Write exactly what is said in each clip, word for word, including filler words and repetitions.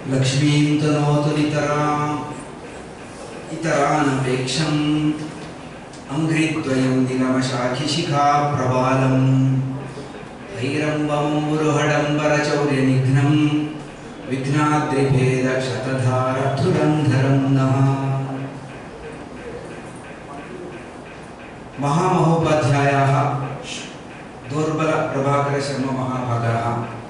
लक्ष्मीं तनोतु नितराम् इतरानपेक्षम् अंघ्रिद्वयं दिनमशाखिशिखा प्रबालम् भैरम्बं मुरुहडम्बरचौर्यनिघ्नं विघ्नाद्रिभेदक्षतधारधुरन्धरं नः। महामहोपाध्यायाः दोर्बल प्रभाकर शर्मा महाभागाः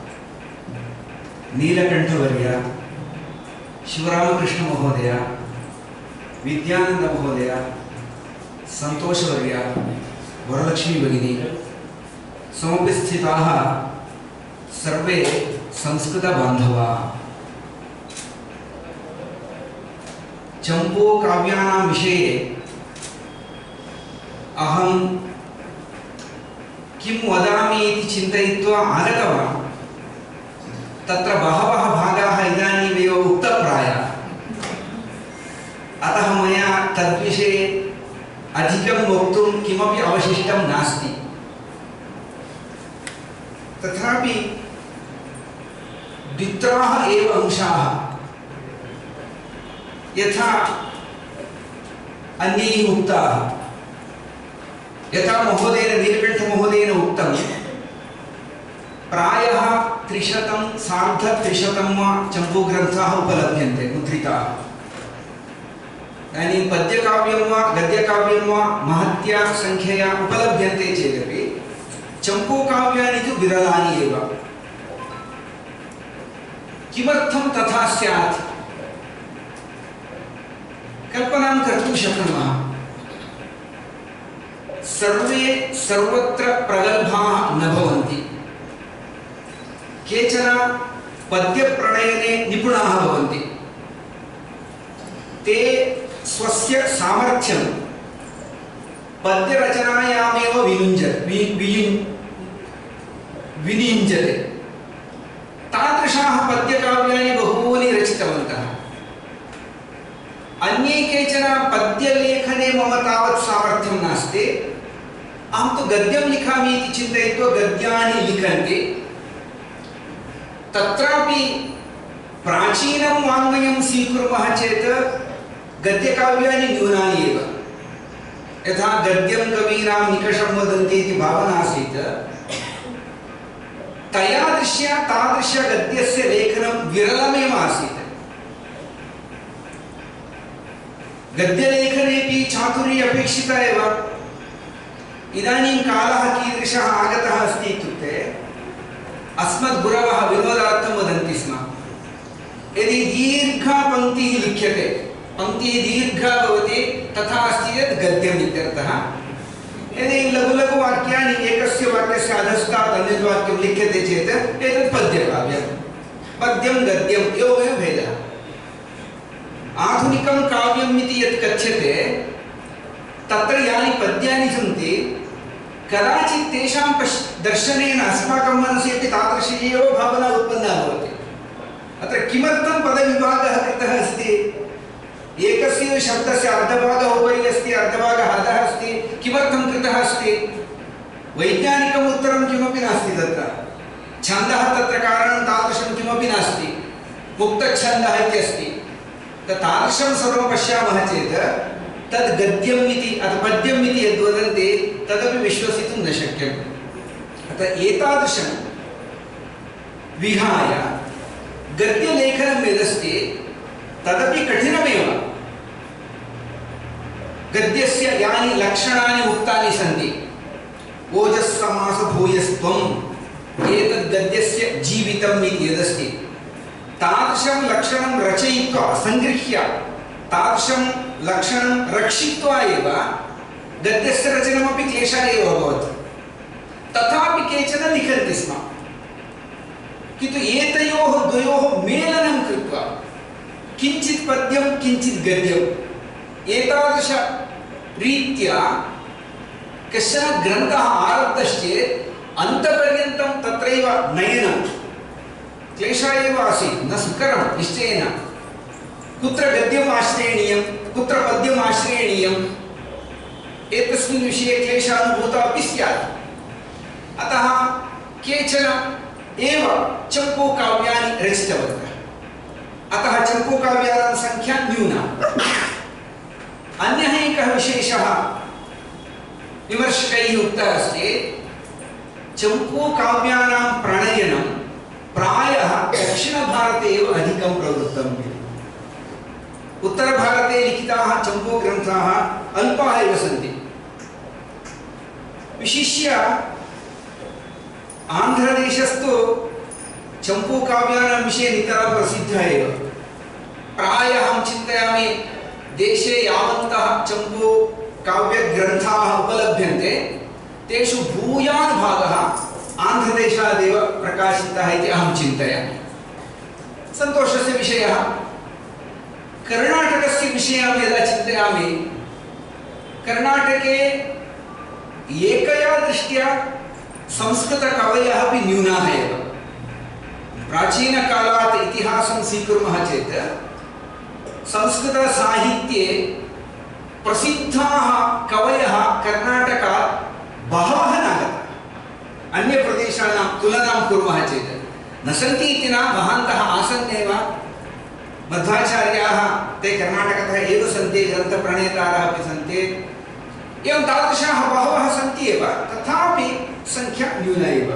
नीलकंठवर्य शिवरामकृष्ण महोदय विद्यानंद महोदय संतोषवर्य वरलक्ष्मी भगिनी समुपस्थिताः सर्वे संस्कृत बांधवाः चंपू काव्यानां विषये अहं किं वदामि इति चिन्तयित्वा आगतवान्। तत्र बहवः भागाः इदानीमेव उक्तप्रायाः, अतः मया तद्विषये अधिकं वक्तुं किमपि अवशिष्टं नास्ति। तथापि द्वित्राः एव अंशाः यथा अन्यैः उक्ताः, यथा महोदयेन नीलकंठ महोदयेन उक्तं प्रायः त्रिशतं सार्धत्रिशतं वा चम्पूग्रन्थाः उपलभ्यन्ते मुद्रिताः। इदानीं पद्यकाव्यं वा गद्यकाव्यं वा महत्या संख्यया उपलभ्यन्ते चेदपि चम्पूकाव्यानि तु विरलानि एव। किमर्थं तथा स्यात् कल्पनां कर्तुं शक्नुमः। सर्वे सर्वत्र प्रगल्भाः न भवन्ति। केचन पद्यप्रणयने निपुणाः भवन्ति। ते स्वस्य सामर्थ्यं पद्यरचनायामेव वियुञ्जते विनियुञ्जते। तादृशाः पद्यकाव्यानि बहूनि रचितवन्तः। अन्ये केचन पद्यलेखने मम तावत् सामर्थ्यं नास्ति, अहं तु गद्यं लिखामि इति चिन्तयित्वा गद्यानि लिखन्ति। तत्रापि प्राचीनं वाङ्मयं स्वीकुर्मः चेत् गद्यकाव्यानि न्यूनानि एव। यथा गद्यं कवीनां निकषं वदन्ति इति भावना आसीत्, तया दृश्या तादृश गद्यस्य लेखनं विरलमेव आसीत्। गद्यलेखनेपि चातुर्य अपेक्षिता एव। इदानीं कालः कीदृशः आगतः अस्ति इत्युक्ते अस्मद्गुरवः विनोदार्थं वदन्ति स्म, यदि दीर्घा पङ्क्तिः लिख्यते, पङ्क्तिः दीर्घा भवति, तथा अस्ति यत् गद्यम् इत्यर्थः। यदि लघु लघु वाक्यानि एकस्य वाक्यस्य अधस्तात् अन्यत् वाक्यं लिख्यते चेत् एतत् पद्यकाव्यं। पद्यं गद्यं एवमेव भेदः। आधुनिकं काव्यम् इति यत् कथ्यते तत्र यानि पद्यानि सन्ति कदाचित् तेषां दर्शनेन अस्माकं मनसि अपि तादृशी एव भावना उत्पन्ना भवति। अत्र किमर्थं पदविभागः कृतः अस्ति? एकस्य शब्दस्य अर्धभागः उपरि अस्ति, अर्धभागः अधः अस्ति। किमर्थं कृतः अस्ति? वैज्ञानिकम् उत्तरं किमपि नास्ति तत्र। छन्दः तत्र कारणं तादृशं किमपि नास्ति। मुक्तच्छन्दः इत्यस्ति। तादृशं सर्वं पश्यामः चेत् तद् गद्यम् इति अथवा पद्यम् इति यद् वदन्ति तदपि विश्वसितुं न शक्यम्। अतः एतादृशं विहाय गद्यलेखनं यदस्ति तदपि कठिनमेव। गद्यस्य यानि लक्षणानि उक्तानि सन्ति, ओजस्समासभूयस्त्वम् एतद् गद्यस्य जीवितम् इति यदस्ति, तादृशं लक्षणं रचयित्वा संगृह्य तादृशं लक्षणं रक्षित्वा एव गद्यस्य रचनमपि क्लेशः एव अभवत्। तथापि केचन लिखन्ति स्म, किन्तु एतयोः द्वयोः मेलनं कृत्वा किञ्चित् पद्यं किञ्चित् गद्यम् एतादृश रीत्या कश्चन ग्रन्थः आरब्धश्चेत् अन्तपर्यन्तं तत्रैव नयनं क्लेशः एव आसीत्, न सुकरं निश्चयेन। कुत्र गद्यम् आश्रयणीयं, कुत्र पद्यम् आश्रयणीयम्, एतस्मिन् विषये क्लेशानुभूतः अपि स्यात्। अतः केचन एव चम्पूकाव्यानि रचितवन्तः। अतः चम्पूकाव्यानां संख्या न्यूना। अन्यः एकः विशेषः विमर्शकैः उक्तः अस्ति, चम्पूकाव्यानां प्रणयनं प्रायः दक्षिणभारते एव अधिकं प्रवृत्तम् इति। उत्तरभारते लिखिताः चम्पूग्रन्थाः अल्पाः एव सन्ति। विशिष्य आन्ध्रदेशस्तु चम्पूकाव्यानां विषये नितरां प्रसिद्धः एव। प्रायः अहं चिन्तयामि देशे यावन्तः चम्पूकाव्यग्रन्थाः उपलभ्यन्ते तेषु भूयान् भागः आन्ध्रदेशादेव प्रकाशितः इति अहं चिन्तयामि। सन्तोषस्य विषयः, कर्णाटकस्य विषयं यदा चिन्तयामि, कर्णाटके एकया दृष्ट्या संस्कृतकवयः अपि न्यूनाः एव। प्राचीनकालात् इतिहासं स्वीकुर्मः चेत् संस्कृतसाहित्ये प्रसिद्धाः कवयः कर्णाटकात् बहवः न गताः। अन्यप्रदेशानां तुलनां कुर्मः चेत् न सन्ति इति न, महान्तः आसन्नेव। मध्वाचार्याः ते कर्णाटकतः एव सन्ति, ग्रन्थप्रणेतारः अपि सन्ति। एवं तादृशाः बहवः सन्ति एव, तथापि संख्या न्यूना एव।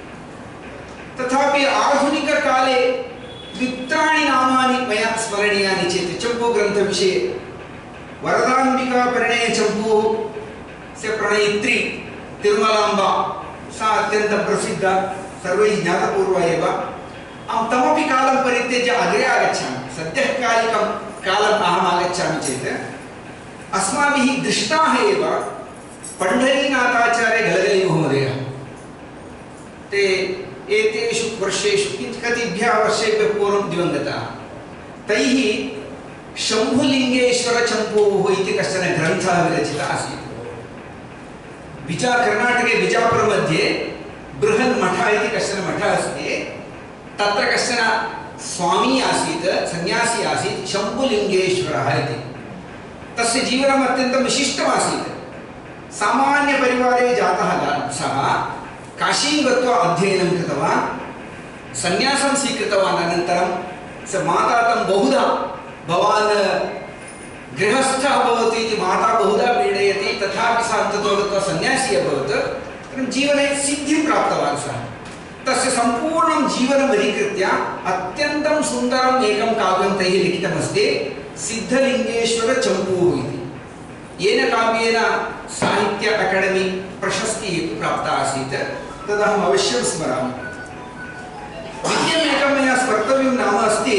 तथापि आधुनिककाले द्वित्राणि नामानि मया स्मरणीयानि चेत् चम्पूग्रन्थविषये वरदाम्बिकापरिणये चम्पूः से प्रणयित्री तिरुमलाम्बा, सा अत्यन्तं प्रसिद्धा, सर्वैः ज्ञातपूर्वा एव। अहं तमपि कालं परित्यज्य अग्रे आगच्छामि। सद्यः कालिकं कालम् अहम् आगच्छामि चेत् अस्माभिः दृष्टाः एव पण्ढरीनाथाचार्य गलगलीमहोदयः। ते एतेषु वर्षेषु कतिभ्यः वर्षेभ्यः पूर्वं दिवङ्गताः। तैः शम्भुलिङ्गेश्वरचम्पूः इति कश्चन ग्रन्थः विरचितः आसीत्। बिजा कर्णाटके बिजापुरमध्ये बृहन्मठः इति कश्चन मठः अस्ति। तत्र कश्चन स्वामी आसीत्, सन्यासी आसीत्, शम्भुलिङ्गेश्वरः इति। तस्य जीवनम् अत्यन्तं विशिष्टमासीत्। सामान्यपरिवारे जातः सः काशीं गत्वा अध्ययनं कृतवान्, सन्यासं स्वीकृतवान्। अनन्तरं स माता तं बहुधा, भवान् गृहस्थः भवति इति माता बहुधा पीडयति, तथापि सः अन्ततो गत्वा सन्यासी अभवत्। जीवने सिद्धिं प्राप्तवान् सः। तस्य सम्पूर्णं जीवनम् अधिकृत्य अत्यन्तं सुन्दरम् एकं काव्यं तैः लिखितमस्ति, सिद्धलिङ्गेश्वरचम्पूः इति। येन काव्येन साहित्य अकाडेमी प्रशस्तिः प्राप्ता आसीत्। तदहम् अवश्यं स्मरामि। द्वितीयमेकं मया स्मर्तव्यं नाम अस्ति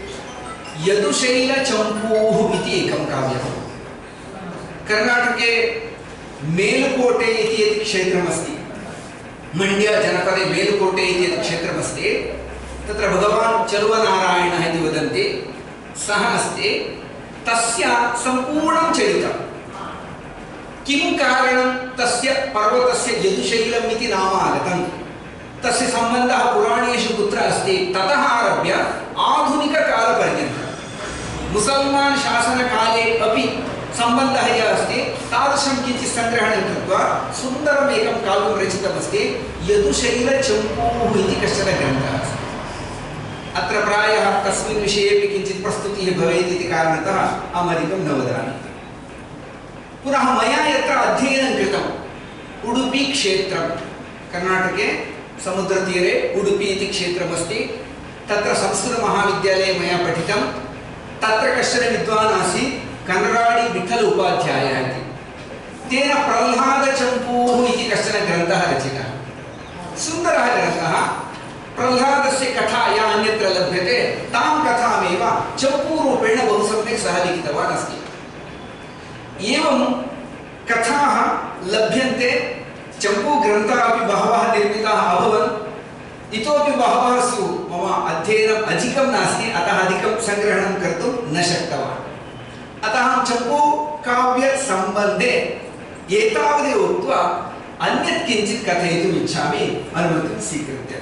यदुशैलचम्पूः इति एकं काव्यं। कर्णाटके मेलुकोटे इति यत् क्षेत्रमस्ति, मंड्य जनपदे मेलुकोटे इति यत् क्षेत्रमस्ति, तत्र भगवान् चलुवनारायणः इति वदन्ति, सः अस्ति। तस्य सम्पूर्णं चरितं, किं कारणं तस्य पर्वतस्य यदुशैलम् इति नाम आगतं, तस्य सम्बन्धः पुराणेषु कुत्र अस्ति, ततः आरभ्य आधुनिककालपर्यन्तं मुसल्मान् शासनकाले अपि सम्बन्धः यः अस्ति, तादृशं किञ्चित् सङ्ग्रहणं कृत्वा सुन्दरम् एकं काव्यं रचितमस्ति, यदुशैलचम्पूः इति कश्चन ग्रन्थः अस्ति। अत्र प्रायः तस्मिन् विषयेपि किञ्चित् प्रस्तुतिः भवेत् इति कारणतः अहम् अधिकं न वदामि। पुनः मया यत्र अध्ययनं कृतम् उडुपी क्षेत्रं, कर्णाटके समुद्रतीरे उडुपी इति क्षेत्रमस्ति। तत्र संस्कृतमहाविद्यालये मया पठितं। तत्र कश्चन विद्वान् आसीत् कनराडि विठ्ठल उपाध्यायः इति। तेन प्रह्लादचम्पूः इति कश्चन ग्रन्थः रचितः, सुन्दरः ग्रन्थः। प्रह्लादस्य कथा या अन्यत्र लभ्यते तां कथामेव चम्पूरूपेण बहु सम्यक् सः लिखितवान् अस्ति। एवं कथाः लभ्यन्ते। चम्पूग्रन्थाः अपि बहवः निर्मिताः अभवन्। इतोपि बहवः स्युः। मम अध्ययनम् अधिकं नास्ति, अतः अधिकं सङ्ग्रहणं कर्तुं न शक्तवान्। अतः अहं चम्पूकाव्यसम्बन्धे एतावदेव उक्त्वा अन्यत् किञ्चित् कथयितुम् इच्छामि, अनुमतिं स्वीकृत्य।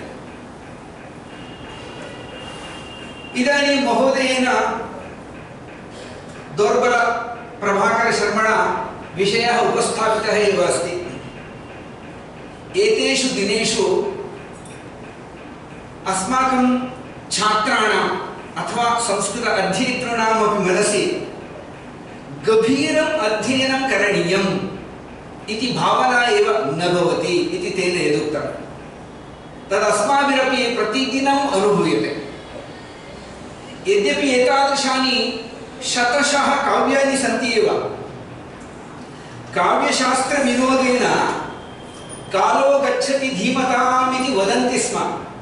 इदानीं महोदयेन दोर्बल प्रभाकरशर्मणा विषयः उपस्थापितः एव अस्ति। एतेषु दिनेषु अस्माकं छात्राणाम् अथवा संस्कृत अध्येतॄणामपि मनसि गभीरम् अध्ययनं करणीयम् इति भावना एव न भवति इति तेन यदुक्तं तदस्माभिरपि प्रतिदिनम् अनुभूयते। यद्यपि एतादृशानि शतशः काव्यानि सन्ति एव, काव्यशास्त्रविनोदेन कालो गच्छति धीमताम् इति वदन्ति स्म।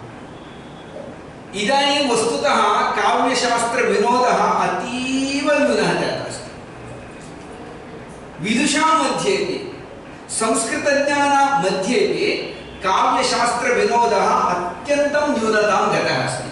इदानीं वस्तुतः काव्यशास्त्रविनोदः अतीव न्यूनः जातः अस्ति। विदुषां मध्येपि संस्कृतज्ञानां मध्येपि काव्यशास्त्रविनोदः अत्यन्तं न्यूनतां गतः अस्ति।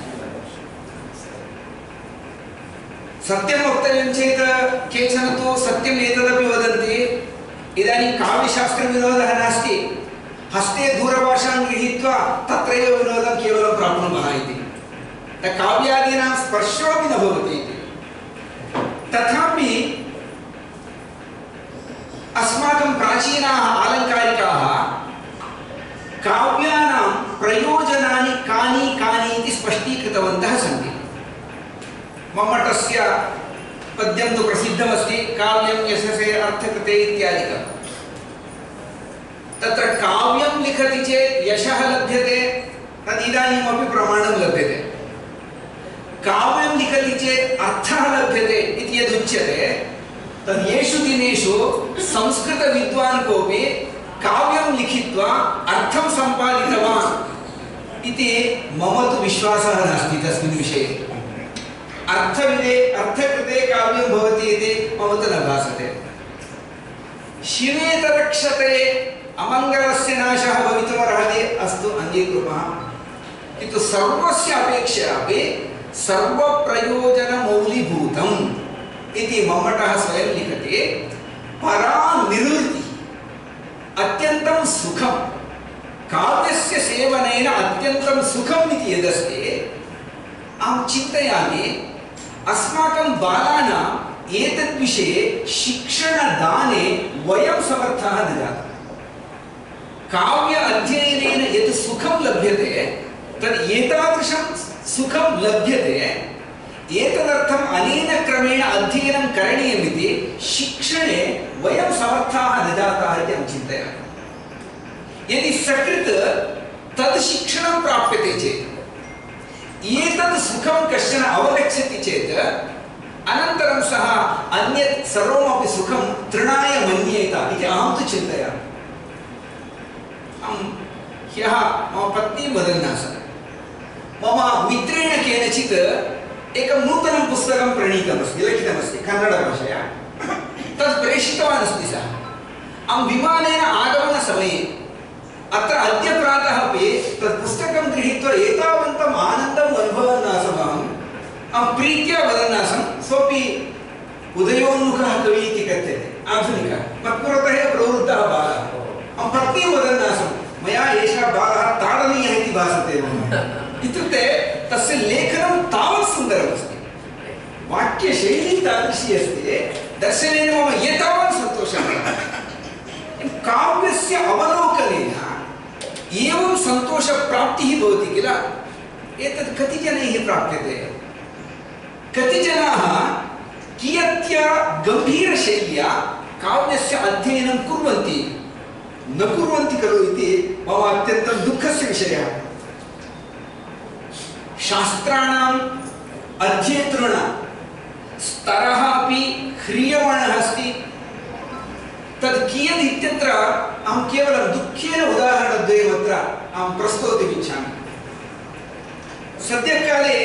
सत्यं वक्तव्यं चेत् केचन तु सत्यम् एतदपि वदन्ति, इदानीं काव्यशास्त्रविनोदः नास्ति, हस्ते दूरभाषां गृहीत्वा तत्रैव विनोदं केवलं प्राप्नुमः इति। काव्यादीनां स्पर्शोऽपि न भवति इति। तथापि अस्माकं प्राचीनाः आलङ्कारिकाः काव्यानां प्रयोजनानि कानि कानि इति स्पष्टीकृतवन्तः सन्ति। मम्मटस्य पद्यं तु प्रसिद्धमस्ति, काव्यं यशसे अर्थकृते इत्यादिकं। तत्र काव्यं लिखति चेत् यशः लभ्यते, तद् इदानीमपि प्रमाणं लभ्यते। काव्यं लिखति चेत् अर्थः लभ्यते इति यदुच्यते तद् येषु दिनेषु संस्कृतविद्वान् कोऽपि काव्यं लिखित्वा अर्थं सम्पादितवान् इति मम तु विश्वासः नास्ति तस्मिन् विषये। अर्थविदे अर्थकृते काव्यं भवति इति मम तु न भासते। शिवेतरक्षते अमङ्गलस्य नाशः भवितुमर्हति, अस्तु अङ्गीकुर्मः, किन्तु सर्वस्य अपेक्षया अपि सर्वप्रयोजनमौलीभूतम् इति मम्मटः स्वयं लिखति। परा निवृत्ति अत्यन्तं सुखं, काव्यस्य सेवनेन अत्यन्तं सुखम् इति यदस्ति, अहं चिन्तयामि अस्माकं बालानाम् एतद्विषये शिक्षणदाने वयं समर्थाः न जाताः। काव्य अध्ययनेन यत् सुखं लभ्यते तद् एतादृशं सुखं लभ्यते, एतदर्थम् अनेन क्रमेण अध्ययनं करणीयमिति शिक्षणे वयं समर्थाः न जाताः इति अहं चिन्तयामि। यदि सकृत् तद् शिक्षणं प्राप्यते चेत्, एतद् सुखं कश्चन अवगच्छति चेत् अनन्तरं सः अन्यत् सर्वमपि सुखं तृणाय मन्येत इति अहं तु चिन्तयामि। अहं ह्यः मम पत्नीं वदन् आसम्, मम मित्रेण केनचित् एकं नूतनं पुस्तकं प्रणीतमस्ति, लिखितमस्ति कन्नडभाषया, तत् प्रेषितवान् अस्ति सः। अहं विमानेन आगमनसमये अत्र अद्य प्रातः अपि तत् पुस्तकं गृहीत्वा एतावन्तम् आनन्दम् अनुभवन् आसम्। अहम् अहं प्रीत्या वदन् आसम्, सोऽपि उदयोन्मुखः कवि इति कथ्यते, आधुनिकः, मत्पुरतः एव प्रवृद्धः बालः। अहं पत्नीं वदन् आसम्, मया एषः बालः ताडनीयः इति भासते मम। इत्युक्ते तस्य लेखनं तावत् सुन्दरमस्ति, वाक्यशैली तादृशी अस्ति, दर्शनेन मम एतावत् सन्तोषः। काव्यस्य अवलोकनेन एवं सन्तोषप्राप्तिः भवति किल, एतत् कति जनैः प्राप्यते? कति जनाः कियत्या गम्भीरशैल्या काव्यस्य अध्ययनं कुर्वन्ति, न कुर्वन्ति खलु इति मम अत्यन्तं दुःखस्य विषयः। शास्त्राणाम् अध्येतॄणां स्तरः अपि ह्रियमाणः अस्ति। तद् कियत् इत्यत्र अहं केवलं दुःखेन उदाहरणद्वयम् अत्र अहं प्रस्तोतुमिच्छामि। सद्यकाले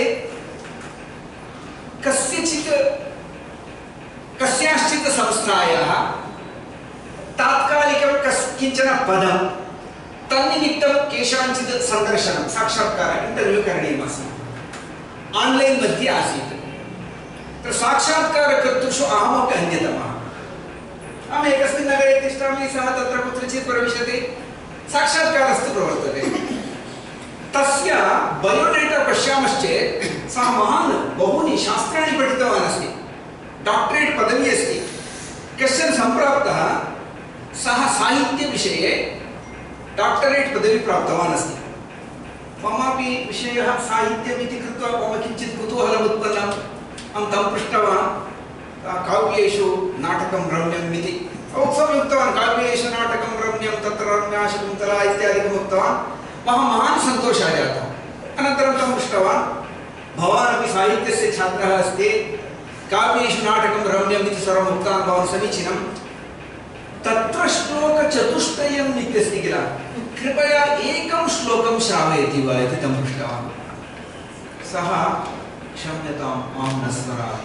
कस्यचित् कस्याश्चित् संस्थायाः तात्कालिकं कस् किञ्चन पदं तन्निमित्तं केषाञ्चित् सन्दर्शनं साक्षात्कारः इंटर्व्यू करणीयमासीत्, आन्लैन् मध्ये आसीत्। तत्र साक्षात्कारकर्तृषु अहमपि अन्यतमः। अहम् एकस्मिन् नगरे तिष्ठामि, सः तत्र कुत्रचित् प्रविशति, साक्षात्कारस्तु प्रवर्तते। तस्य बायोडेटा पश्यामश्चेत् सः महान् बहूनि शास्त्राणि पठितवान् अस्ति, डॉक्टरेट् पदवी अस्ति। कश्चन सम्प्राप्तः सः साहित्यविषये डॉक्टरेट् पदवी प्राप्तवान् अस्ति। ममापि विषयः साहित्यमिति कृत्वा मम किञ्चित् कुतूहलम् उत्पन्नम्। अहं तं पृष्टवान् काव्येषु नाटकं रम्यम् इति। उत्सवम् उक्तवान् काव्येषु नाटकं रम्यं तत्र रम्या शकुन्तला इत्यादिकम् उक्तवान्। मम महान् सन्तोषः जातः। अनन्तरं तं पृष्टवान् भवान् अपि साहित्यस्य छात्रः अस्ति, काव्येषु नाटकं रम्यम् इति सर्वम् उक्तवान् भवान् समीचीनं। तत्र श्लोकचतुष्टयम् इत्यस्ति किल, कृपया एकं श्लोकं श्रावयति वा इति तं पृष्टवान्। सः क्षम्यताम् मां न स्मरामि।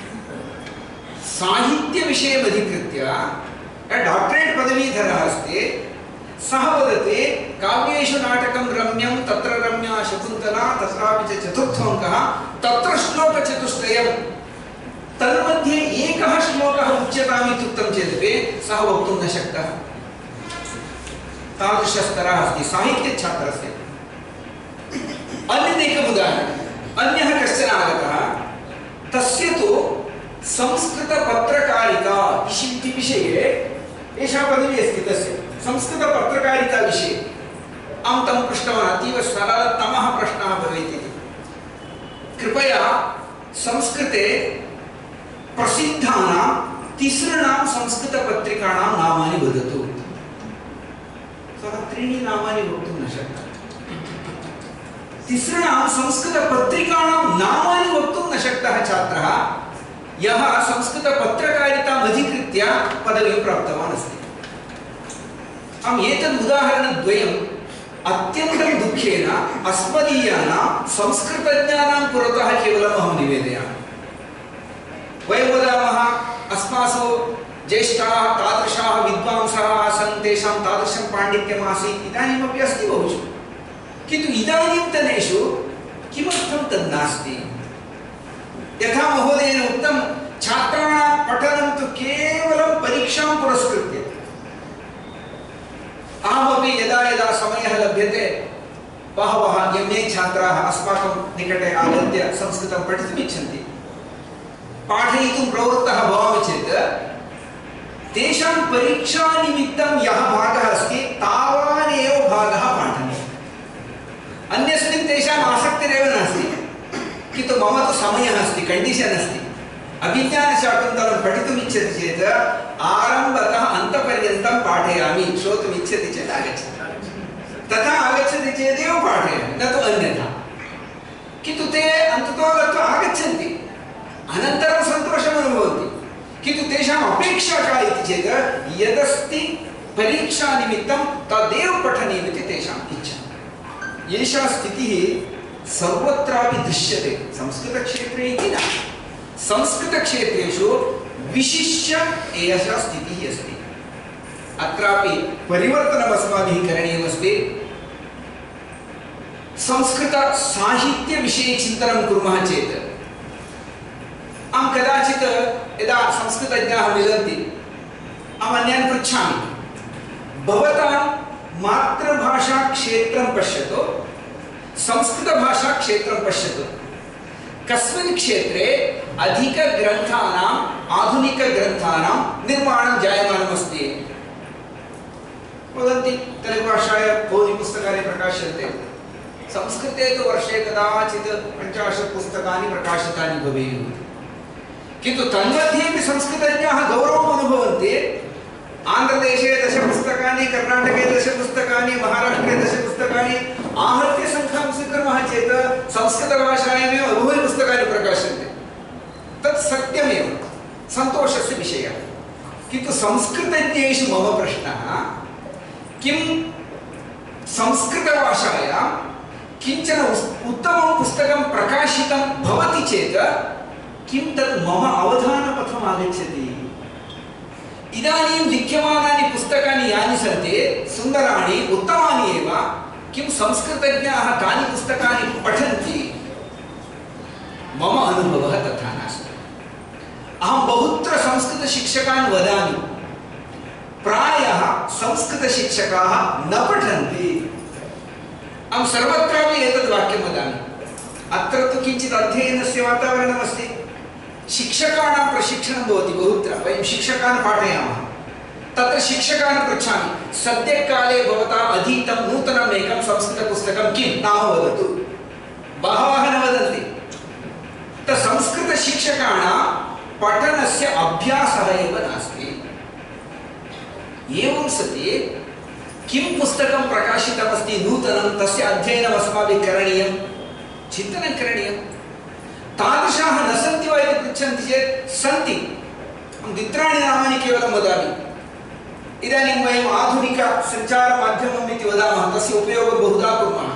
साहित्यविषयम् अधिकृत्य डाक्टरेट् पदवीधरः अस्ति, सः वदति काव्येषु नाटकं रम्यं तत्र रम्या शकुन्तला तत्रापि च चतुर्थोऽङ्कः तत्र श्लोकचतुष्टयम् तन्मध्ये एकः श्लोकः उच्यताम् इत्युक्तं चेदपि सः वक्तुं न शक्तः। तादृशस्तरः अस्ति साहित्यछात्रस्य। अन्यदेकम् उदाहरणम्, अन्यः कश्चन आगतः, तस्य तु संस्कृतपत्रकारिता इति विषये एषा पदवी अस्ति तस्य, संस्कृतपत्रकारिता विषये। अहं तं पृष्टवान्, अतीव सरलतमः प्रश्नः भवेत् इति। कृपया संस्कृते प्रसिद्धानां तिसृणां संस्कृतपत्रिकाणां नामानि वदतु। सः त्रीणि नामानि वक्तुं न शक्तः। तिसृणां संस्कृतपत्रिकाणां नामानि वक्तुं न शक्तः छात्रः, यः संस्कृतपत्रकारिताम् अधिकृत्य पदवीं प्राप्तवान् अस्ति। अहम् एतद् उदाहरणद्वयम् अत्यन्तं दुःखेन अस्मदीयानां संस्कृतज्ञानां पुरतः केवलम् अहं निवेदयामि। वयं वदामः अस्मासु ज्येष्ठाः तादृशाः विद्वांसः आसन्, तेषां तादृशं पाण्डित्यम् आसीत्, इदानीमपि अस्ति बहुषु, किन्तु इदानीन्तनेषु किमर्थं तद् नास्ति? यथा महोदयेन उक्तं, छात्राणां पठनं तु केवलं परीक्षां पुरस्कृत्य। अहमपि यदा यदा समयः लभ्यते बहवः एम् ए छात्राः अस्माकं निकटे आगत्य संस्कृतं पठितुम् इच्छन्ति। पाठयितुं प्रवृत्तः भवामि चेत् तेषां परीक्षानिमित्तं यः भागः अस्ति तावानेव भागः पाठनीयः। अन्यस्मिन् तेषाम् आसक्तिरेव नास्ति, किन्तु मम तु समयः अस्ति, कण्डीशन् अस्ति। अभिज्ञानशाकुन्तलं पठितुम् इच्छति चेत् आरम्भतः अन्तपर्यन्तं पाठयामि, श्रोतुम् इच्छति चेत् आगच्छति, तथा आगच्छति चेदेव पाठयामि, न तु अन्यथा। किन्तु ते अन्ततो गत्वा आगच्छन्ति, अनन्तरं सन्तोषम् अनुभवन्ति, किन्तु तेषाम् अपेक्षा का इति चेत् यदस्ति परीक्षानिमित्तं तदेव पठनीयमिति तेषाम् इच्छा। एषा स्थितिः सर्वत्रापि दृश्यते, संस्कृतक्षेत्रे इति न, संस्कृतक्षेत्रेषु विशिष्य एषा स्थितिः अस्ति। अत्रापि परिवर्तनम् अस्माभिः करणीयमस्ति। संस्कृतसाहित्यविषये चिन्तनं कुर्मः चेत् अहं कदाचित् यदा संस्कृतज्ञाः मिलन्ति अहम् अन्यान् पृच्छामि, भवतां मातृभाषाक्षेत्रं पश्यतु, संस्कृतभाषाक्षेत्रं पश्यतु, कस्मिन् क्षेत्रे अधिकग्रन्थानाम् आधुनिकग्रन्थानां निर्माणं जायमानमस्ति? वदन्ति तेलुगुभाषायां बहूनि पुस्तकानि प्रकाश्यन्ते, संस्कृते तु वर्षे कदाचित् पञ्चाशत् पुस्तकानि प्रकाशितानि भवेयुः। किन्तु तन्मध्येपि संस्कृतज्ञाः गौरवम् अनुभवन्ति। आन्ध्रदेशे दश पुस्तकानि, कर्णाटके दश पुस्तकानि, महाराष्ट्रे दश पुस्तकानि, आहत्य संख्यां स्वीकुर्मः चेत् संस्कृतभाषायामेव बहूनि पुस्तकानि प्रकाश्यन्ते। तत् सत्यमेव सन्तोषस्य विषयः। किन्तु संस्कृतज्ञेषु मम प्रश्नः, किं संस्कृतभाषायां किञ्चन उत्तमं पुस्तकं प्रकाशितं भवति चेत् किं तत् मम अवधानपथम् आगच्छति? इदानीं लिख्यमानानि पुस्तकानि यानि सन्ति सुन्दराणि उत्तमानि एव, किं संस्कृतज्ञाः तानि पुस्तकानि पठन्ति? मम अनुभवः तथा नास्ति। अहं बहुत्र संस्कृतशिक्षकान् वदामि, प्रायः संस्कृतशिक्षकाः न पठन्ति। अहं सर्वत्रापि एतद् वाक्यं वदामि। अत्र तु किञ्चित् अध्ययनस्य वातावरणमस्ति, शिक्षकाणां प्रशिक्षणं भवति बहुत्र, वयं शिक्षकान् पाठयामः, तत्र शिक्षकान् पृच्छामि, सद्यकाले भवता अधीतं नूतनम् एकं संस्कृतपुस्तकं किं नाम वदतु। बहवः न वदन्ति। तत् संस्कृतशिक्षकाणां पठनस्य अभ्यासः एव नास्ति। एवं सति किं पुस्तकं प्रकाशितमस्ति नूतनं, तस्य अध्ययनम् अस्माभिः करणीयं, चिन्तनं करणीयं। तादृशाः न सन्ति वा इति पृच्छन्ति चेत् सन्ति। अहं द्वित्राणि नामानि केवलं वदामि। इदानीं वयम् आधुनिकसञ्चारमाध्यमम् इति वदामः, तस्य उपयोगं बहुधा कुर्मः।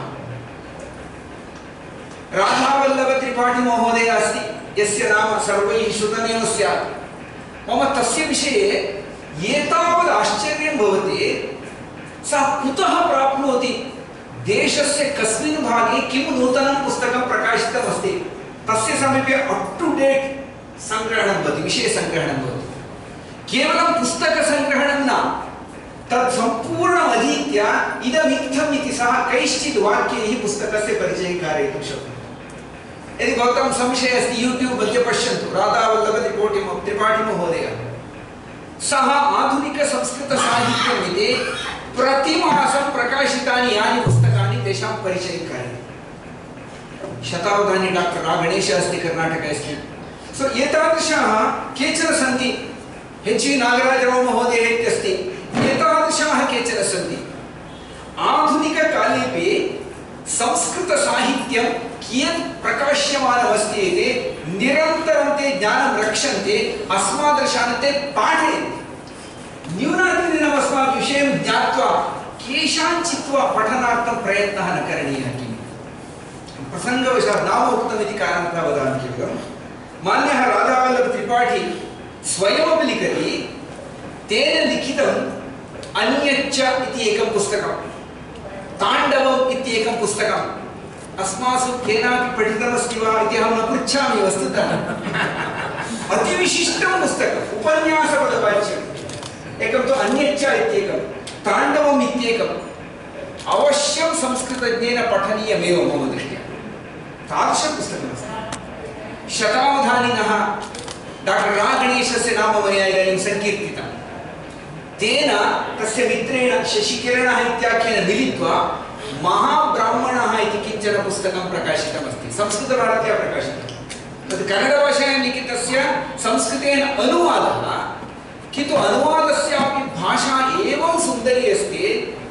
राधावल्लभत्रिपाठिमहोदयः अस्ति, यस्य नाम सर्वैः श्रुतमेव स्यात्। मम तस्य विषये एतावत् आश्चर्यं भवति, सः कुतः प्राप्नोति, देशस्य कस्मिन् भागे किं नूतनं पुस्तकं प्रकाशितमस्ति, तस्य समीपे अप् टु डेट् सङ्ग्रहणं भवति, विषयसङ्ग्रहणं भवति। केवलं पुस्तकसङ्ग्रहणं न, तत् सम्पूर्णम् अधीत्य इदमित्थम् इति सः कैश्चित् वाक्यैः पुस्तकस्य परिचयं कारयितुं शक्नोति। यदि भवतां संशयः अस्ति, यूट्यूब् मध्ये पश्यन्तु, राधावल्लभत्रिपाठिमहोदयः। सः आधुनिकसंस्कृतसाहित्यम् इति प्रतिमासं प्रकाशितानि यानि पुस्तकानि तेषां परिचयं कारयति। शतावधानी डाक्टर् रा गणेशः अस्ति, कर्णाटके अस्ति। सो एतादृशाः केचन सन्ति, एच् वि नागराजराव महोदयः इत्यस्ति, एतादृशाः केचन सन्ति। आधुनिककालेपि संस्कृतसाहित्यं कियत् प्रकाश्यमानमस्ति इति निरन्तरं ते ज्ञानं रक्षन्ते, अस्मादृशान् ते पाठयन्ति। न्यूनातिन्यूनम् अस्माभिः विषयं ज्ञात्वा केषाञ्चित् वा पठनार्थं प्रयत्नः न करणीयः किम्? प्रसङ्गवशात् नाम उक्तम् इति कारणतः वदामि केवलं। मान्यः राधावल्लभत्रिपाठी स्वयमपि लिखति, तेन लिखितम् अन्यच्च इति एकं पुस्तकं, ताण्डवम् इत्येकं पुस्तकम् अस्मासु केनापि पठितमस्ति वा इति अहं न पृच्छामि वस्तुतः। अतिविशिष्टं पुस्तकम्, उपन्यासपदवाच्यम्। एकं तु अन्यच्च इत्येकं, ताण्डवम् इत्येकम् अवश्यं संस्कृतज्ञेन पठनीयमेव मम दृष्ट्या। तादृशं पुस्तकमस्ति। शतावधानिनः डाक्टर् रा गणेशस्य नाम मया इदानीं सङ्कीर्तितं। तेन तस्य मित्रेण शशिकिरणः इत्याख्येन मिलित्वा महाब्राह्मणः इति किञ्चन पुस्तकं प्रकाशितमस्ति, संस्कृतभारत्या प्रकाशितं। तद् कन्नडभाषायां लिखितस्य संस्कृतेन अनुवादः, किन्तु अनुवादस्यापि भाषा एवं सुन्दरी अस्ति,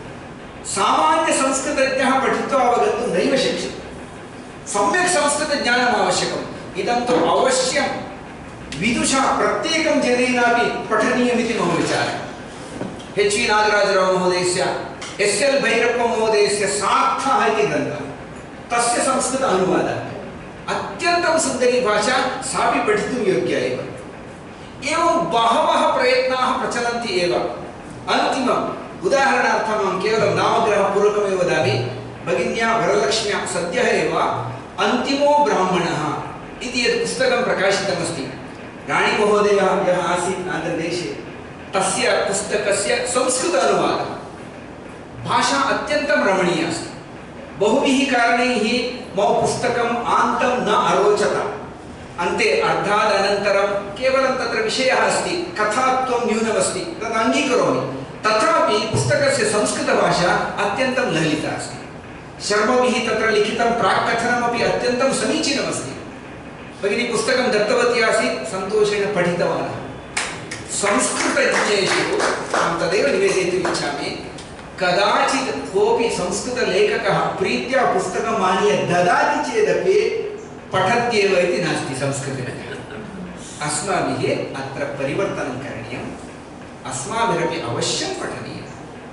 सामान्यसंस्कृतज्ञः पठित्वा अवगन्तुं नैव शक्यते। सम्यक् संस्कृतज्ञानम् आवश्यकम्। इदं तु अवश्यं विदुषा प्रत्येकं जनेनापि पठनीयमिति मम विचारः। एच् वि नागराजराव महोदयस्य, एस् एल् भैरप्प महोदयस्य सार्थः इति ग्रन्थः, तस्य संस्कृत अनुवादः अत्यन्तं सुन्दरी भाषा, सापि पठितुं योग्या एव। एवं बहवः प्रयत्नाः प्रचलन्ति एव। अन्तिमम् उदाहरणार्थम् अहं केवलं नामग्रहपूर्वकमेव वदामि। भगिन्या वरलक्ष्म्या सद्यः एव अन्तिमो ब्राह्मणः इति यत् पुस्तकं प्रकाशितमस्ति, राणीमहोदयः यः आसीत् आन्ध्रदेशे, तस्य पुस्तकस्य संस्कृत अनुवादः। भाषा अत्यन्तं रमणीया अस्ति। बहुभिः कारणैः मम पुस्तकम् आन्तं न अरोचत। अन्ते अर्धादनन्तरं केवलं तत्र विषयः अस्ति, कथात्वं न्यूनमस्ति, तद् अङ्गीकरोमि। तथापि पुस्तकस्य संस्कृतभाषा अत्यन्तं ललिता अस्ति। शर्मभिः तत्र लिखितं प्राक्कथनमपि अत्यन्तं समीचीनमस्ति। भगिनी पुस्तकं दत्तवती आसीत्, सन्तोषेण पठितवान्। संस्कृतज्ञेषु अहं तदेव निवेदयितुम् इच्छामि, कदाचित् कोऽपि संस्कृतलेखकः प्रीत्या पुस्तकम् आनीय ददाति चेदपि पठत्येव इति नास्ति संस्कृते। अस्माभिः अत्र परिवर्तनं करणीयम्। अस्माभिरपि अवश्यं पठनीयम्।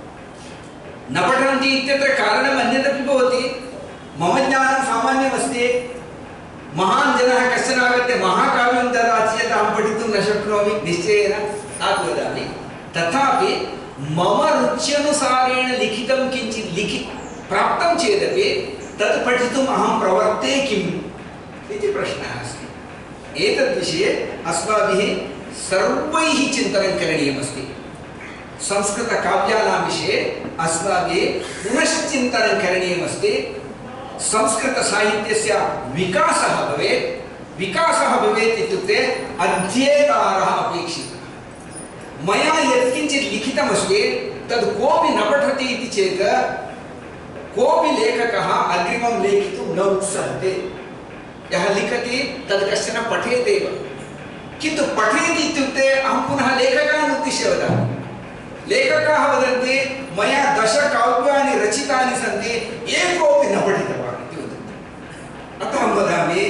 न पठन्ति इत्यत्र कारणम् अन्यदपि भवति। मम ज्ञानं सामान्यमस्ति। महान् जनः कश्चन आगत्य महाकाव्यं ददाति चेत् अहं पठितुं न शक्नोमि, निश्चयेन तत् वदामि। तथापि मम रुच्यनुसारेण लिखितं किञ्चित् लिखि प्राप्तं चेदपि तत् पठितुम् अहं प्रवर्ते किम् इति प्रश्नः अस्ति। एतद्विषये अस्माभिः सर्वैः चिन्तनं करणीयमस्ति। संस्कृतकाव्यानां विषये अस्माभिः पुनश्चिन्तनं करणीयमस्ति। संस्कृतसाहित्यस्य विकासः भवेत्। विकासः भवेत् इत्युक्ते अध्येतारः अपेक्षिताः। मया यत्किञ्चित् लिखितमस्ति तद् कोऽपि न पठति इति चेत् कोऽपि लेखकः अग्रिमं लेखितुं न उत्सहते। यः लिखति तद् कश्चन पठेदेव, किन्तु पठेति इत्युक्ते अहं पुनः लेखकान् उद्दिश्य वदामि। लेखकाः वदन्ति मया दश काव्यानि रचितानि सन्ति, एकोऽपि न पठितवान् इति वदन्ति। अतः अहं वदामि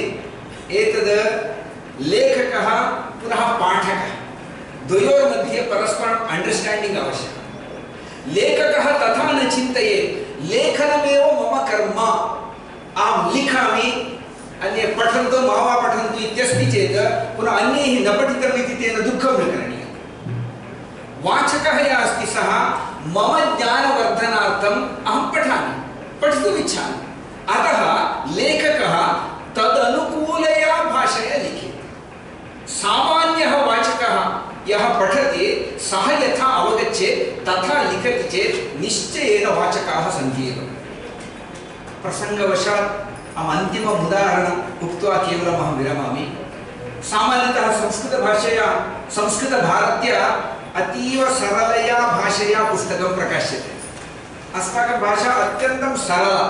एतद् लेखकः पुनः पाठकः द्वयोर्मध्ये परस्परम् अंडर्स्टैंडिंग आवश्यकम्। लेखकः तथा न चिन्तयेत् लेखनमेव मम कर्म, अहं लिखामि अन्ये पठन्तु मा वा पठन्तु इत्यस्ति चेत् पुनः अन्यैः न पठितम् इति तेन दुःखं न करणीयम्। वाचकः यः अस्ति सः मम ज्ञानवर्धनार्थम् अहं पठामि, पठितुम् इच्छामि। अतः लेखकः तदनुकूलया भाषया लिखेत्। सामान्यः वाचकः यः पठति सः यथा अवगच्छेत् तथा लिखति चेत् निश्चयेन वाचकाः सन्ति एव। प्रसङ्गवशात् अहम् अन्तिमम् उदाहरणम् उक्त्वा केवलम् अहं विरमामि। सामान्यतः संस्कृतभाषया संस्कृतभारत्या अतीव सरलया भाषया पुस्तकं प्रकाश्यते। अस्माकं भाषा अत्यन्तं सरला,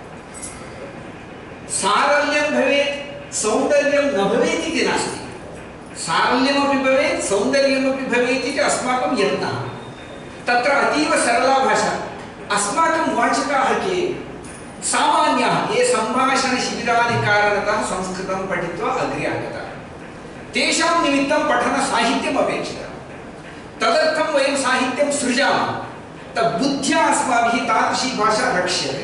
सारल्यं भवेत् सौन्दर्यं न भवेत् इति नास्ति। सारल्यमपि भवेत् सौन्दर्यमपि भवेत् इति अस्माकं यत्नः। तत्र अतीव सरला भाषा। अस्माकं वाचकाः के? सामान्याः ये सम्भाषणशिबिराणि कारणतः संस्कृतं पठित्वा अग्रे आगताः। तेषां निमित्तं पठनसाहित्यम् अपेक्षितम्। तदर्थं वयं साहित्यं सृजामः। तद्बुद्ध्या अस्माभिः तादृशी भाषा रक्ष्यते।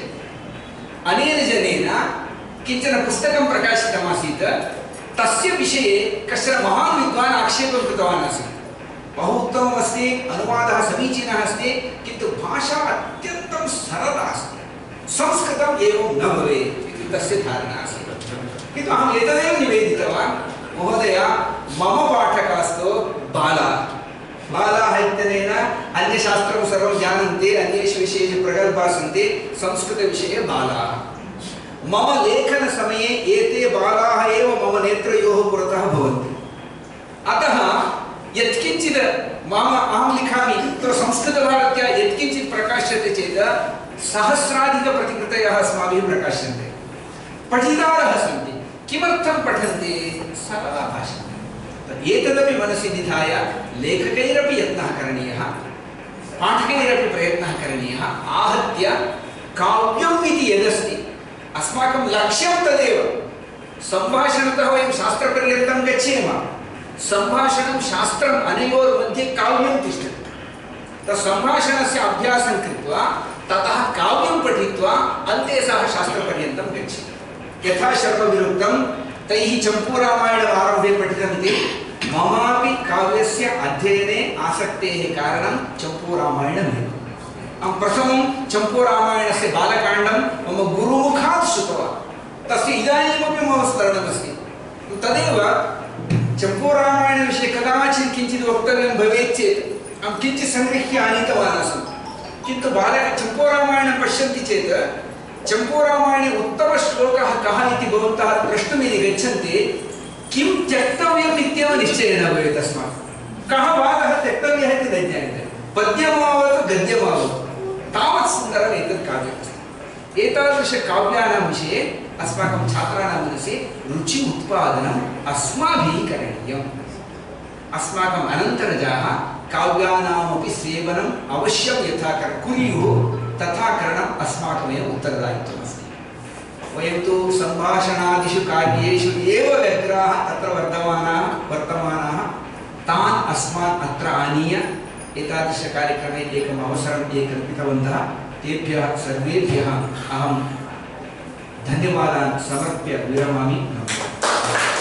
अनेन जनेन किञ्चन पुस्तकं प्रकाशितमासीत्। तस्य विषये कश्चन महान् विद्वान् आक्षेपं कृतवान् आसीत्। बहु उत्तमम् अस्ति, अनुवादः समीचीनः अस्ति, किन्तु भाषा अत्यन्तं सरला अस्ति, संस्कृतम् एवं न भवेत् इति तस्य धारणा आसीत्। किन्तु अहम् एतदेव निवेदितवान्, महोदय मम पाठकास्तु बालाः बालाः इत्यनेन अन्यशास्त्रं सर्वं जानन्ति, अन्येषु विषयेषु प्रगल्भाः सन्ति, संस्कृतविषये बालाः। मम लेखनसमये एते बालाः एव मम नेत्रयोः पुरतः भवन्ति। अतः यत्किञ्चित् मम अहं लिखामि तत्र संस्कृतभारत्या यत्किञ्चित् प्रकाश्यते चेत् सहस्राधिकप्रतिकृतयः अस्माभिः प्रकाश्यन्ते। पठितारः सन्ति। किमर्थं पठन्ति? सरला भाषा। एतदपि मनसि निधाय लेखकैरपि यत्नः करणीयः, पाठकैरपि प्रयत्नः करणीयः। आहत्य काव्यम् इति यदस्ति अस्माकं लक्ष्यं तदेव। सम्भाषणतः वयं शास्त्रपर्यन्तं गच्छेम, सम्भाषणं शास्त्रम् अनयोर्मध्ये काव्यं तिष्ठति। तत् सम्भाषणस्य अभ्यासं कृत्वा ततः काव्यं पठित्वा अन्ते सः शास्त्रपर्यन्तं गच्छति। यथा शर्वविरुक्तं तैः चम्पूरामायणम् आरम्भे पठितमिति ममापि काव्यस्य अध्ययने आसक्तेः कारणं चम्पूरामायणमेव। अहं प्रथमं चम्पूरामायणस्य बालकाण्डं मम गुरुमुखात् श्रुतवान्। तस्य इदानीमपि मम स्मरणमस्ति। तदेव चम्पूरामायणविषये कदाचित् किञ्चित् वक्तव्यं भवेत् चेत् अहं किञ्चित् सङ्गृह्य आनीतवान् आसम्। किन्तु बालक चम्पूरामायणं पश्यन्ति चेत् चम्पूरामायणे उत्तमश्लोकः कः इति भवन्तः प्रष्टुम् यदि गच्छन्ति, किं त्यक्तव्यम् इत्येव निश्चयेन भवेत् अस्माकं। कः वादः त्यक्तव्यः इति न ज्ञायते। पद्यमावतु गद्यमावतु तावत् सुन्दरम् एतत् काव्यमस्ति। एतादृशकाव्यानां विषये अस्माकं छात्राणां मनसि रुचि उत्पादनम् अस्माभिः करणीयम्। अस्माकम् अनन्तरजाः काव्यानामपि सेवनम् अवश्यं यथा कुर्युः तथा करणम् अस्माकमेव उत्तरदायित्वमस्ति। वयं तु सम्भाषणादिषु कार्येषु एव व्यग्राः तत्र वर्तमानाः वर्तमानाः तान् अस्मान् अत्र आनीय एतादृशकार्यक्रमे एकम् अवसरं ये कल्पितवन्तः तेभ्यः सर्वेभ्यः अहं धन्यवादान् समर्प्य विरमामि। नमस्कारः।